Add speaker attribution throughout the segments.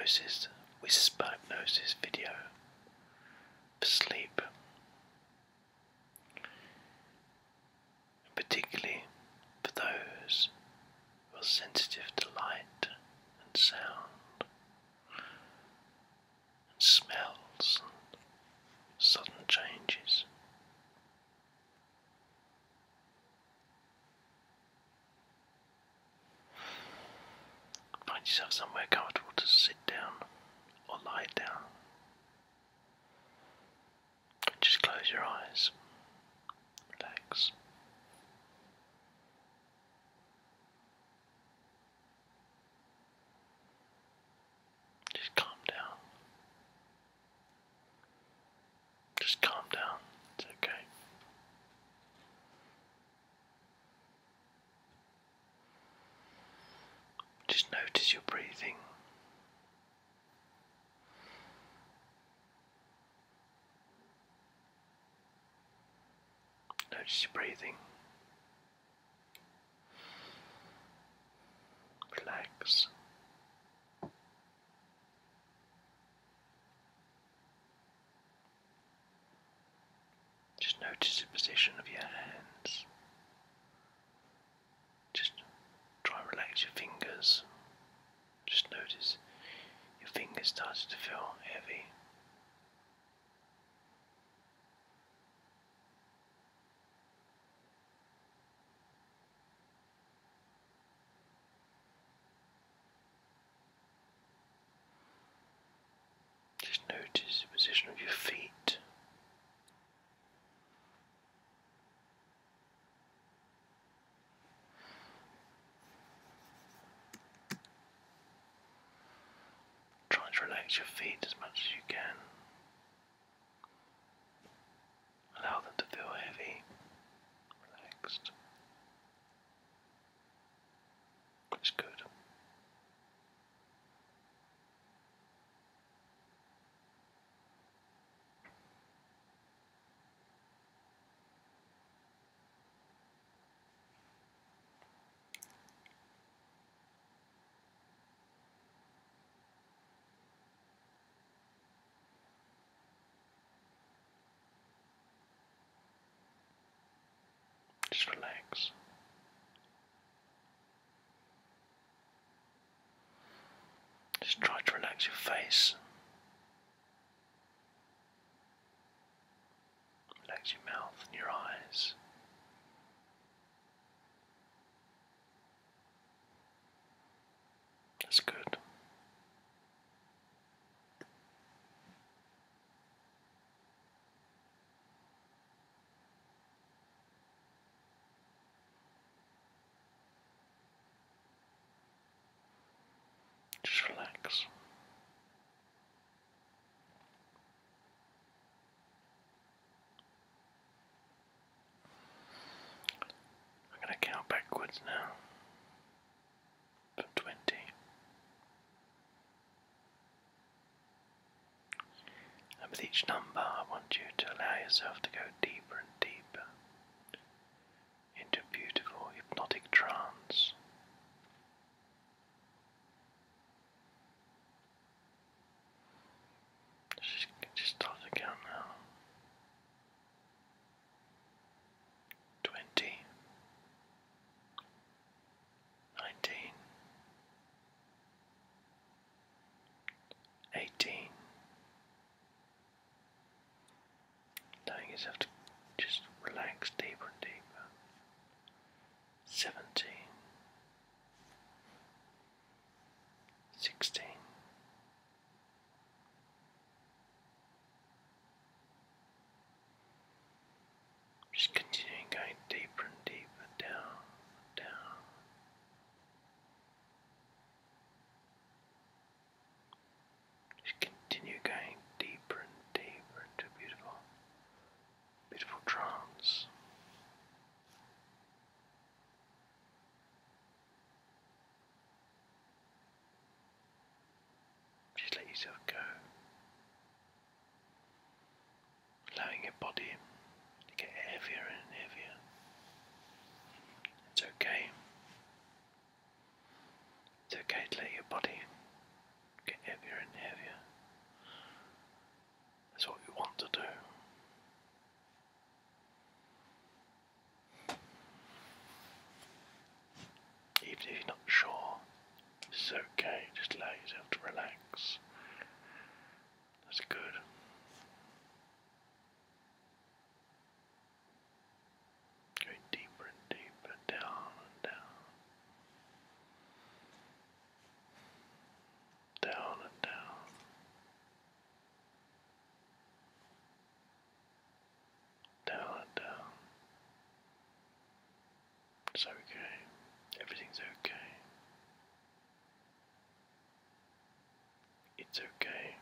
Speaker 1: whisper hypnosis video for sleep, and particularly for those who are sensitive to light and sound and smells and sudden changes. Find yourself somewhere comfortable to sit down or lie down. And just close your eyes. Relax. Just calm down. Just calm down. It's okay. Just notice your breathing. Notice your breathing. Relax. Just notice the position of your hands. Just try and relax your fingers. Just notice your fingers starting to feel heavy. Just notice the position of your feet. Try to relax your feet as much as you can. Allow them to feel heavy, relaxed. That's good. Just relax. Just try to relax your face. Relax your mouth and your eyes. That's good. Just relax. I'm going to count backwards now from 20. And with each number, I want you to allow yourself to go deeper and deeper into a beautiful hypnotic trance. Just start to count now. 20, 19, 18. Allowing yourself to just relax deeper and deeper. 17, 16, 17. Just continuing going deeper and deeper down, down. Just continue going deeper and deeper into a beautiful, beautiful trance. Just let yourself go, allowing your body to get heavier and heavier. It's okay. It's okay to let your body get heavier and That's good. Going deeper and deeper, down and down. Down and down. Down and down. It's okay. Everything's okay. It's okay.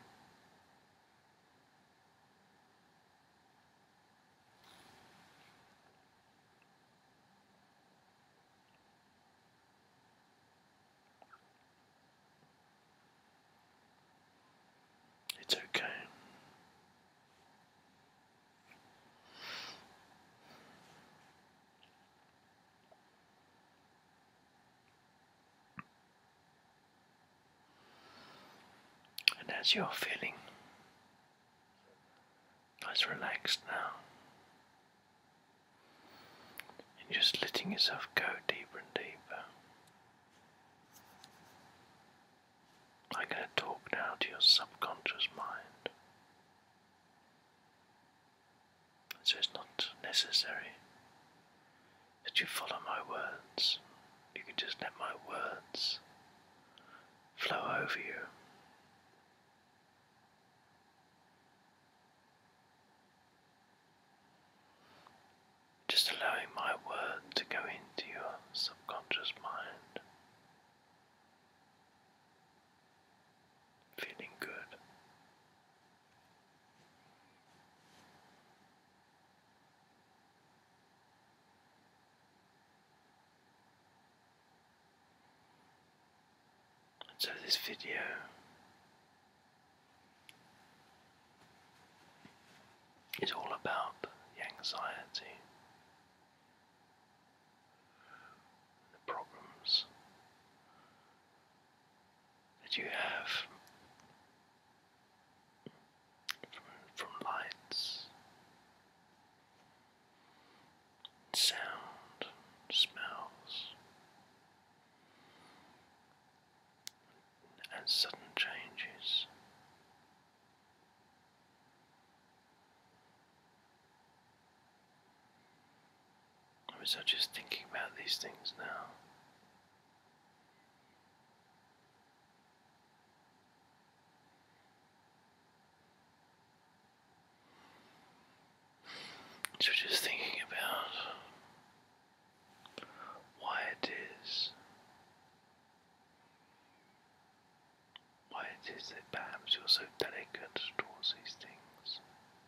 Speaker 1: It's okay. And as you're feeling nice relaxed now, and just letting yourself go deeper and deeper, I'm going to talk now to your subconscious mind. So it's not necessary that you follow my words. You can just let my words flow over you. Just allowing my word to go into your subconscious mind. Feeling good. And so this video is all about the anxiety, the problems that you have from lights, sound, smells, and sudden changes. So just thinking about these things now. So just thinking about why it is that perhaps you're so delicate towards these things.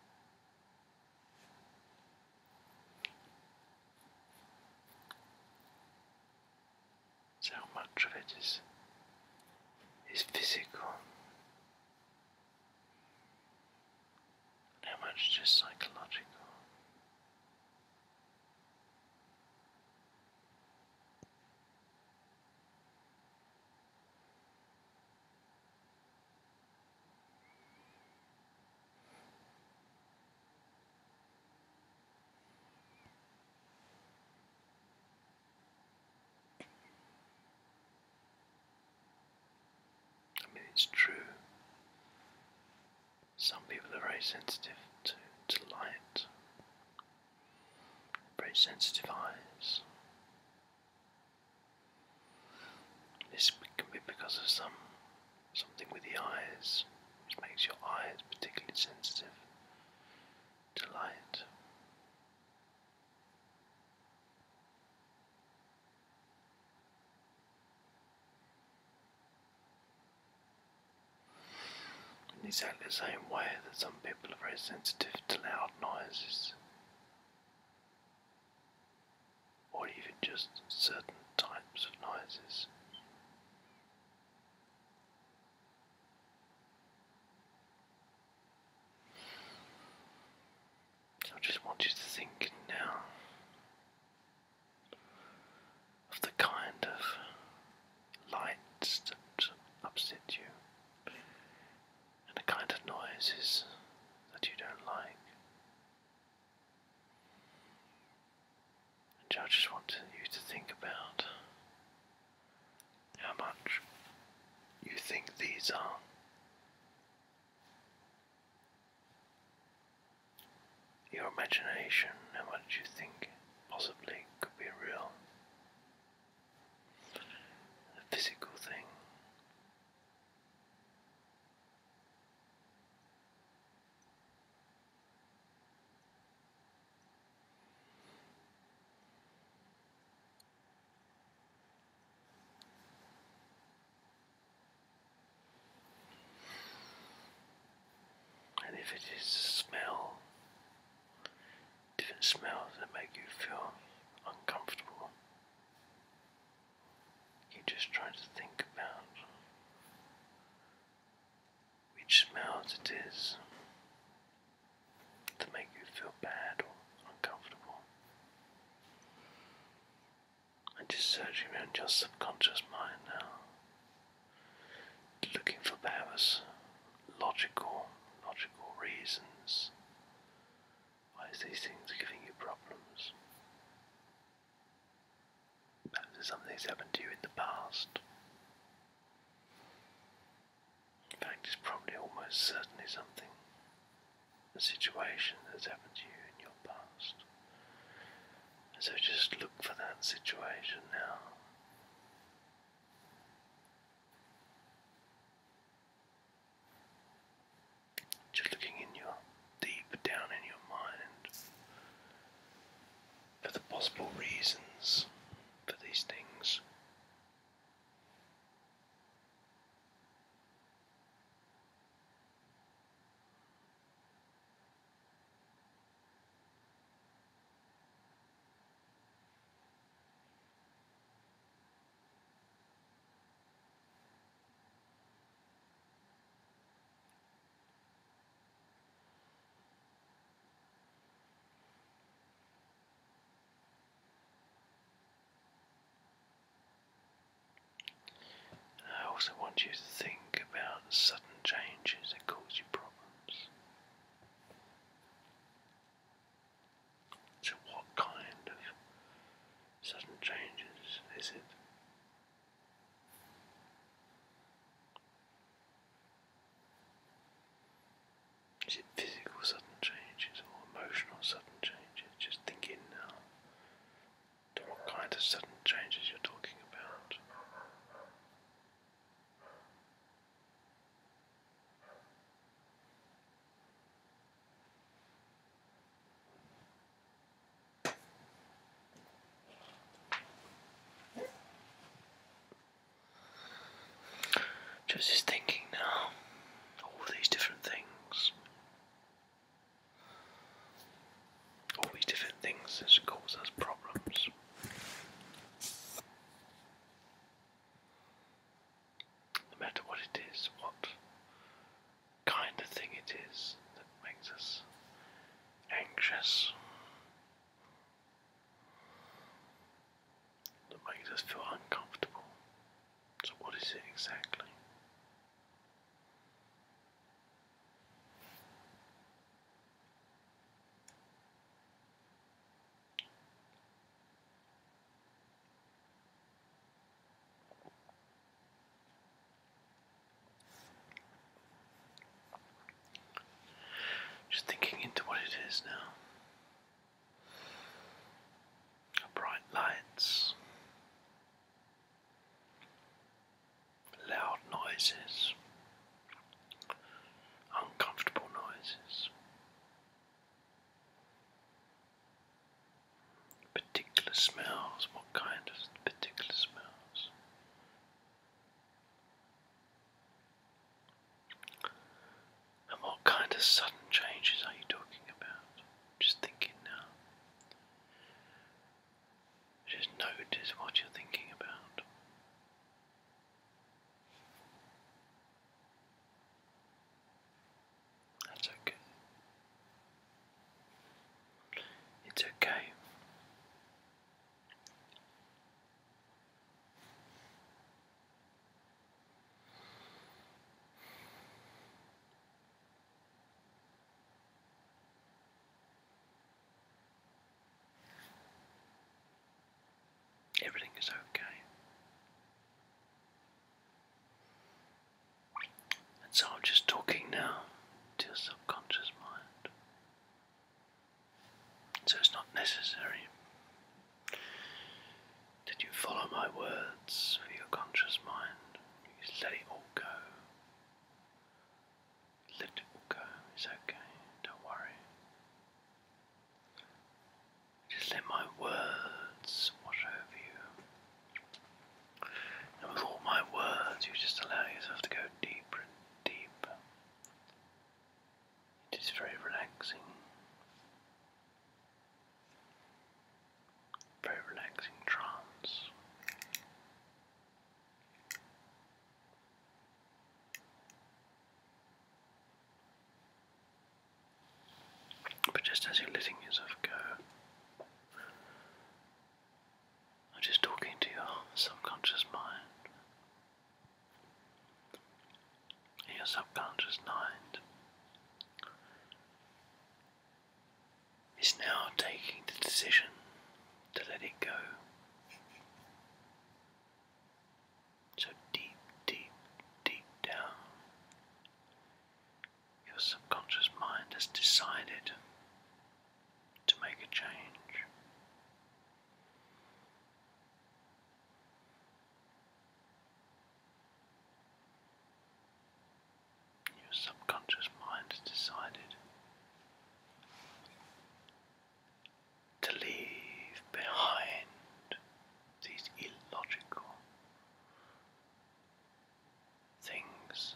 Speaker 1: So how much of it is physical, and how much is just psychological. I mean, it's true. Some people are very sensitive to light, very sensitive eyes. This can be because of something with the eyes, which makes your eyes particularly sensitive to light. In exactly the same way that some people are very sensitive to loud noises, or even just certain types of noises. So I just want you to think now of the kind of lights that upset you, and the kind of noises that you don't like. And I just want you to think about how much you think these are your imagination, how much you think possibly could be real. A physical thing. And if it is a smell, different smells that make you feel uncomfortable, you just try to think about which smells it is that make you feel bad or uncomfortable. And just searching around your subconscious mind now, looking for perhaps logical reasons why these things are giving you problems. Perhaps something's happened to you in the past. In fact, it's probably almost certainly something, a situation that's happened to you in your past. And so just look for that situation now. Just looking in your, deep down in your mind, for the possible reasons for these things. I also want you to think about sudden changes that cause you problems. So what kind of sudden changes is it? Is it physical sudden changes or emotional sudden changes? Just thinking now to what kind of sudden changes you're talking about. Just thinking now, all these different things. All these different things that cause us problems. No matter what it is, what kind of thing it is that makes us anxious, that makes us feel uncomfortable. So what is it exactly? Just thinking into what it is now. Bright lights, loud noises, uncomfortable noises, particular smells. What kind of particular smells? And what kind of sudden changes are you talking about? Just thinking now. Just notice what you're thinking about. That's okay. It's okay. Everything is okay. And so I'm just talking now to your subconscious mind. So it's not necessary that you follow my words for your conscious mind. You just let it all go. Let it all go. It's okay. Don't worry. Just let my words wash over you. And with all my words, you just allow yourself to go deeper and deeper. It is very relaxing. Very relaxing trance. But just as you're letting yourself go, I'm just talking to your subconscious mind. And your subconscious mind is now taking the decision to let it go. So deep, deep, deep down, your subconscious mind has decided to make a change. Your subconscious mind has decided to leave behind these illogical things.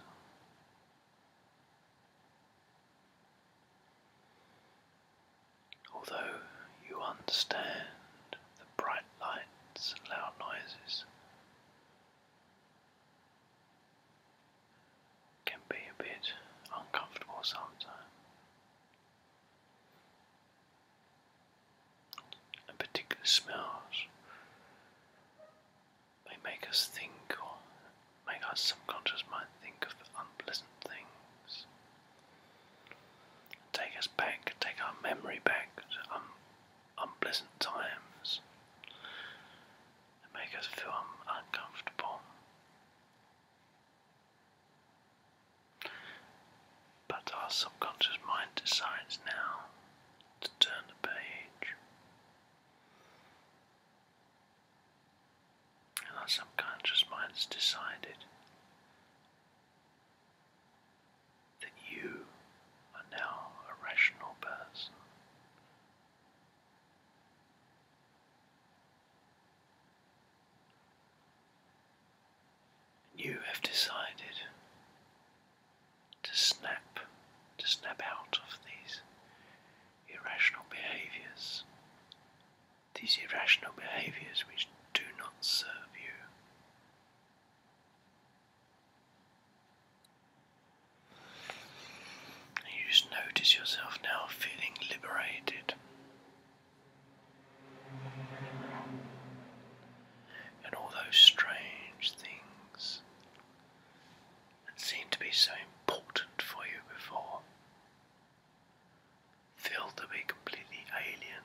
Speaker 1: Although you understand the bright lights and loud noises can be a bit uncomfortable sometimes, and particular smells may make us think, or make our subconscious mind think of unpleasant things, take us back, take our memory back to unpleasant times, and make us feel uncomfortable. But our subconscious mind decides now to turn the page. And our subconscious mind has decided that you are now a rational person. You have decided to snap out of these irrational behaviors. These irrational behaviors which do not serve you. And you just notice yourself now feeling liberated. And all those strange things that seemed to be so important for you before feel to be completely alien,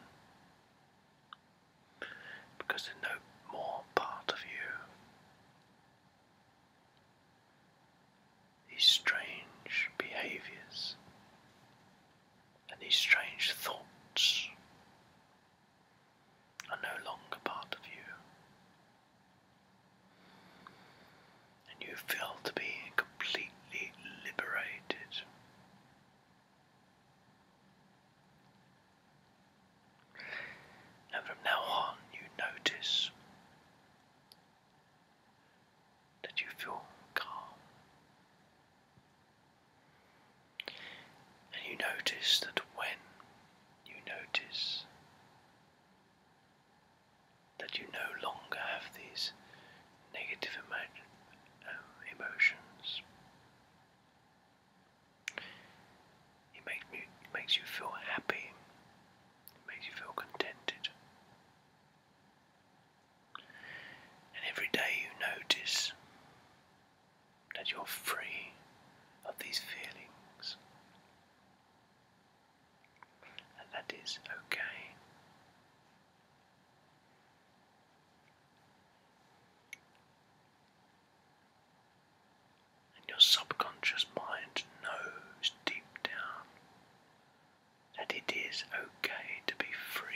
Speaker 1: because they're no more part of you. These strange behaviors and these strange thoughts are no longer part of you, and you feel to be completely liberated. And from now on, you notice that you feel calm. And you notice that when you notice that you no longer have these negative emotions, it makes you feel happy, it makes you feel contented. And every day you notice that you're free of these feelings, and that is okay. And your subconscious mind knows deep down that it is okay to be free.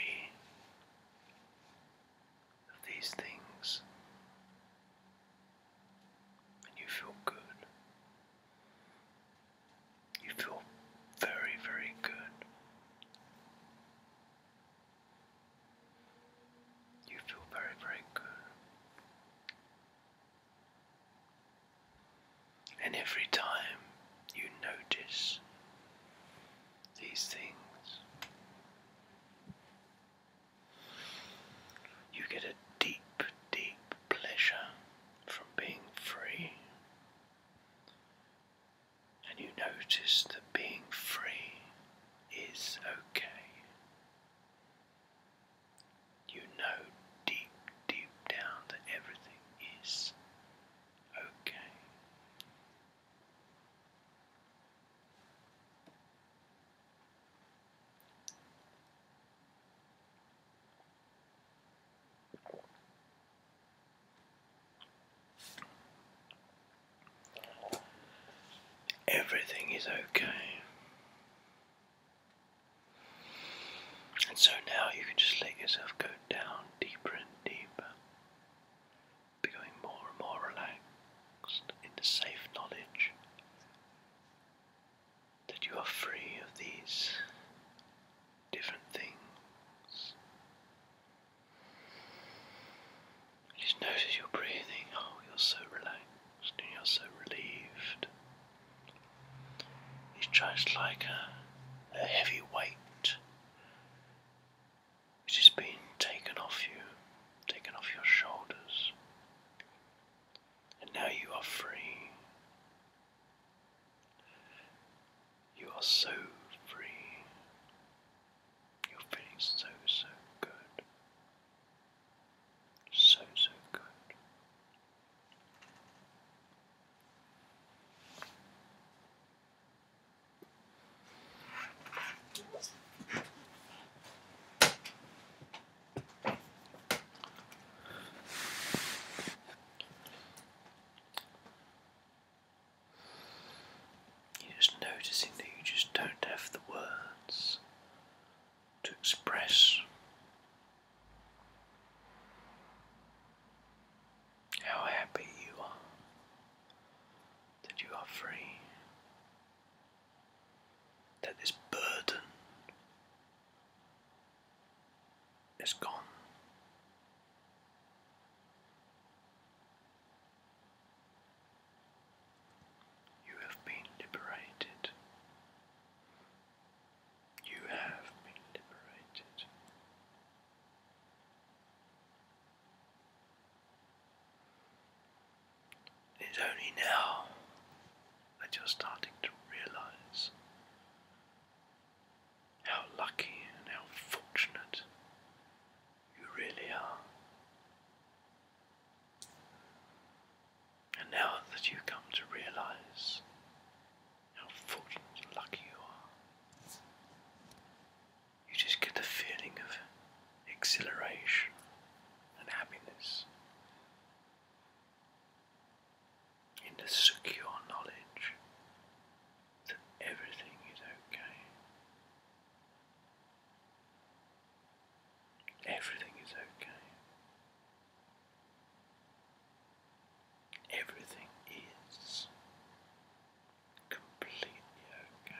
Speaker 1: notice that being free is okay. You know deep, deep down that everything is okay. Everything is okay. And so now you can just let yourself go down deeper and deeper, becoming more and more relaxed in the safe knowledge that you are free of these different things. Just notice your breathing. Oh, you're so relaxed and you're so relieved. It's just like a heavy weight which has been taken off you, taken off your shoulders, and now you are free. You are so free. You're feeling so, so good. So, so good. You're just noticing that you just don't have the words to express how happy you are that you are free, that this burden is gone. You have been liberated. You have been liberated. It's only now that you're starting to realize how lucky and how fortunate you really are. And now that you come to realize how fortunate and lucky you are, you just get the feeling of exhilaration and happiness in the secure knowledge that everything is okay. Everything is okay. Everything is completely okay.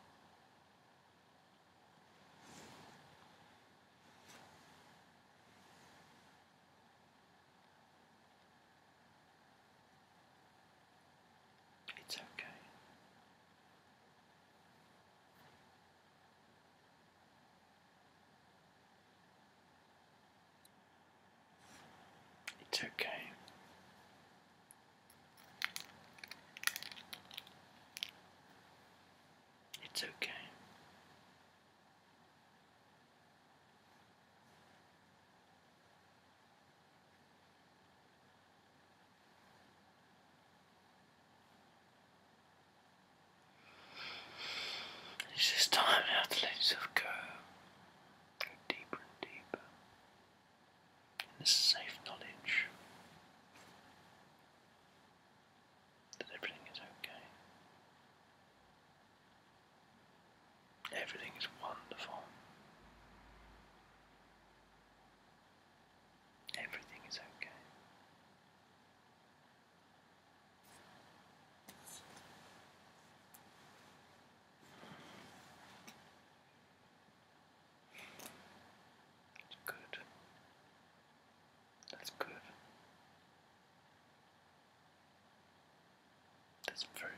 Speaker 1: It's okay. It's okay. It's okay. It's just time now to let yourself go. Go deeper and deeper in the safe knowledge that everything is okay. Everything is wonderful. Everything is okay. It's good. That's good. That's very